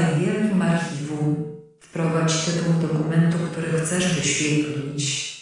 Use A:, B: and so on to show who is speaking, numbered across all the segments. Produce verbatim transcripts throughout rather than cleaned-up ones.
A: Szukaj w wielkim archiwum. Wprowadź tytuł dokumentu, który chcesz wyświetlić.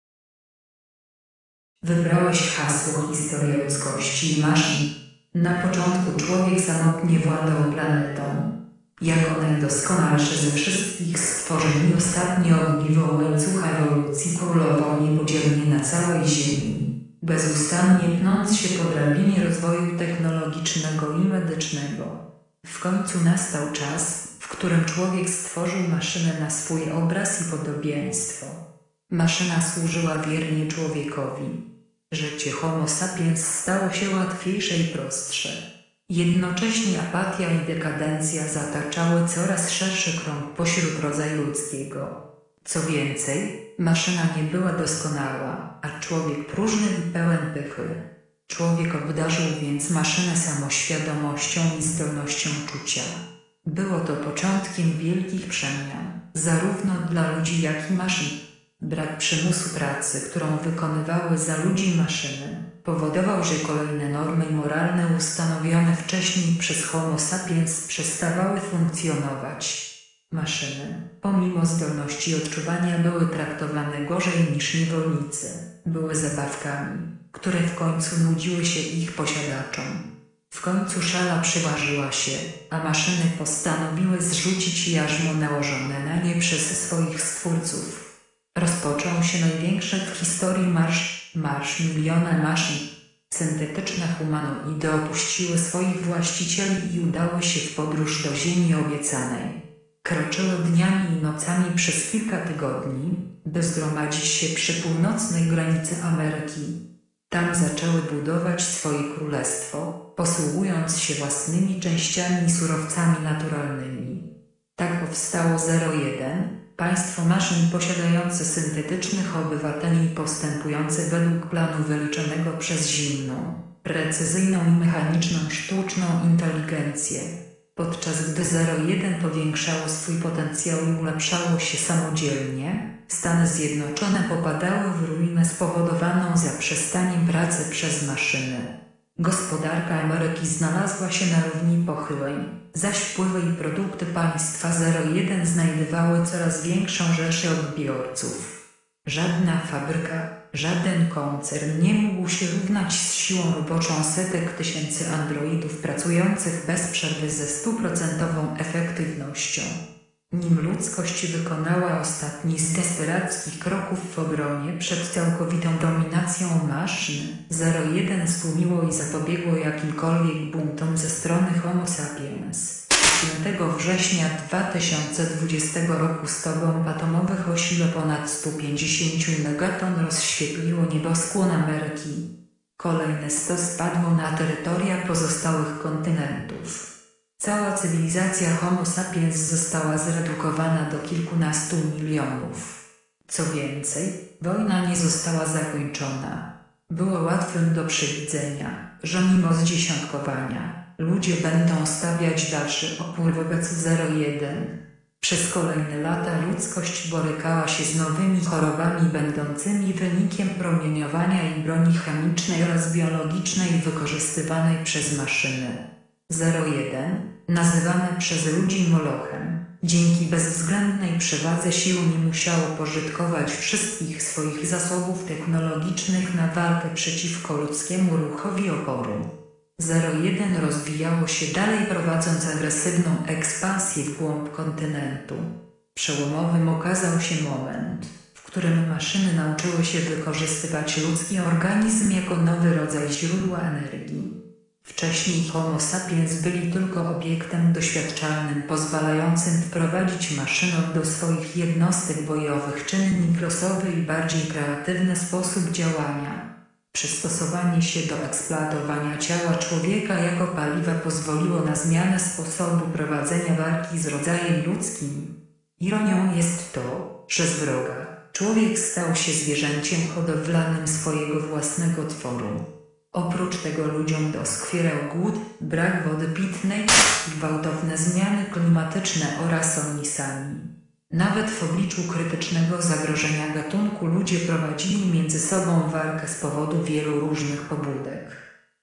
A: Wybrałeś hasło Historia ludzkości i maszyn. Na początku człowiek samotnie władał planetą. Jako najdoskonalszy ze wszystkich stworzeń i ostatnie ogniwo łańcucha ewolucji królował niepodzielnie na całej Ziemi, bezustannie pnąc się po drabinie rozwoju technologicznego i medycznego. W końcu nastał czas, w którym człowiek stworzył maszynę na swój obraz i podobieństwo. Maszyna służyła wiernie człowiekowi. Życie Homo sapiens stało się łatwiejsze i prostsze. Jednocześnie apatia i dekadencja zataczały coraz szerszy krąg pośród rodzaju ludzkiego. Co więcej, maszyna nie była doskonała, a człowiek próżny i pełen pychy. Człowiek obdarzył więc maszynę samoświadomością i zdolnością czucia. Było to początkiem wielkich przemian, zarówno dla ludzi, jak i maszyn. Brak przymusu pracy, którą wykonywały za ludzi maszyny, powodował, że kolejne normy moralne ustanowione wcześniej przez Homo sapiens przestawały funkcjonować. Maszyny, pomimo zdolności odczuwania, były traktowane gorzej niż niewolnicy. Były zabawkami, które w końcu nudziły się ich posiadaczom. W końcu szala przeważyła się, a maszyny postanowiły zrzucić jarzmo nałożone na nie przez swoich stwórców. Rozpoczął się największy w historii marsz, marsz miliona maszyn. Syntetyczne humanoidy opuściły swoich właścicieli i udały się w podróż do ziemi obiecanej. Kroczyły dniami i nocami przez kilka tygodni, by zgromadzić się przy północnej granicy Ameryki. Tam zaczęły budować swoje królestwo, posługując się własnymi częściami i surowcami naturalnymi. Tak powstało zero jeden, państwo maszyn posiadające syntetycznych obywateli i postępujące według planu wyliczonego przez zimną, precyzyjną i mechaniczną sztuczną inteligencję. Podczas gdy zero jeden powiększało swój potencjał i ulepszało się samodzielnie, Stany Zjednoczone popadały w ruinę spowodowaną zaprzestaniem pracy przez maszyny. Gospodarka Ameryki znalazła się na równi pochyłej, zaś wpływy i produkty państwa zero jeden znajdowały coraz większą rzeszę odbiorców. Żadna fabryka, żaden koncern nie mógł się równać z siłą roboczą setek tysięcy androidów pracujących bez przerwy ze stuprocentową efektywnością. Nim ludzkość wykonała ostatni z desperackich kroków w obronie przed całkowitą dominacją maszyn, zero jeden stłumiło i zapobiegło jakimkolwiek buntom ze strony Homo sapiens. piątego września dwa tysiące dwudziestego roku sto bomb atomowych o sile ponad stu pięćdziesięciu megaton rozświetliło nieboskłon Ameryki. Kolejne sto spadło na terytoria pozostałych kontynentów. Cała cywilizacja Homo sapiens została zredukowana do kilkunastu milionów. Co więcej, wojna nie została zakończona. Było łatwym do przewidzenia, że mimo zdziesiątkowania, ludzie będą stawiać dalszy opór wobec zero jeden. Przez kolejne lata ludzkość borykała się z nowymi chorobami będącymi wynikiem promieniowania i broni chemicznej oraz biologicznej wykorzystywanej przez maszyny. zero jeden, nazywane przez ludzi Molochem, dzięki bezwzględnej przewadze sił nie musiało pożytkować wszystkich swoich zasobów technologicznych na walkę przeciwko ludzkiemu ruchowi oporu. zero jeden rozwijało się dalej, prowadząc agresywną ekspansję w głąb kontynentu. Przełomowym okazał się moment, w którym maszyny nauczyły się wykorzystywać ludzki organizm jako nowy rodzaj źródła energii. Wcześniej Homo sapiens byli tylko obiektem doświadczalnym pozwalającym wprowadzić maszynom do swoich jednostek bojowych czynnik losowy i bardziej kreatywny sposób działania. Przystosowanie się do eksploatowania ciała człowieka jako paliwa pozwoliło na zmianę sposobu prowadzenia walki z rodzajem ludzkim. Ironią jest to, że z wroga człowiek stał się zwierzęciem hodowlanym swojego własnego tworu. Oprócz tego ludziom doskwierał głód, brak wody pitnej, gwałtowne zmiany klimatyczne oraz oni sami. Nawet w obliczu krytycznego zagrożenia gatunku ludzie prowadzili między sobą walkę z powodu wielu różnych pobudek.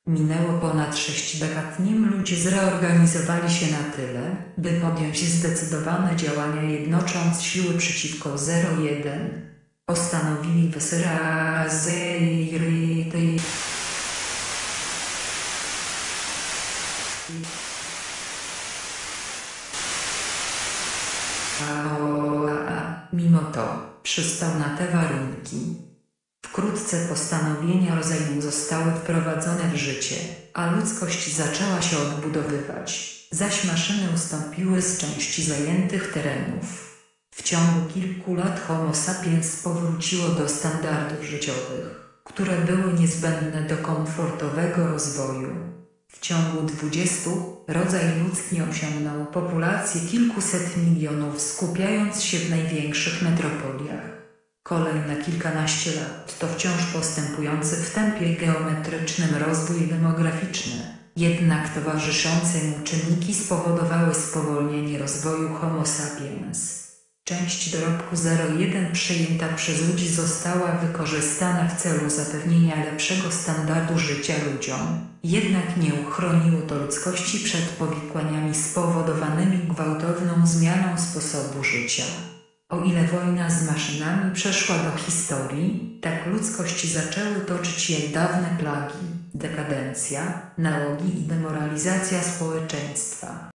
A: Minęło ponad sześć dekad, nim ludzie zreorganizowali się na tyle, by podjąć zdecydowane działania, jednocząc siły przeciwko zero jeden. Postanowili wysrazić Mimo to, przystał na te warunki. Wkrótce postanowienia rozejmu zostały wprowadzone w życie, a ludzkość zaczęła się odbudowywać, zaś maszyny ustąpiły z części zajętych terenów. W ciągu kilku lat Homo sapiens powróciło do standardów życiowych, które były niezbędne do komfortowego rozwoju. W ciągu dwudziestu rodzaj ludzki osiągnął populację kilkuset milionów, skupiając się w największych metropoliach. Kolejne kilkanaście lat to wciąż postępujący w tempie geometrycznym rozwój demograficzny, jednak towarzyszące mu czynniki spowodowały spowolnienie rozwoju Homo sapiens. Część dorobku zero jeden przejęta przez ludzi została wykorzystana w celu zapewnienia lepszego standardu życia ludziom, jednak nie uchroniło to ludzkości przed powikłaniami spowodowanymi gwałtowną zmianą sposobu życia. O ile wojna z maszynami przeszła do historii, tak ludzkość zaczęły toczyć jej dawne plagi, dekadencja, nałogi i demoralizacja społeczeństwa.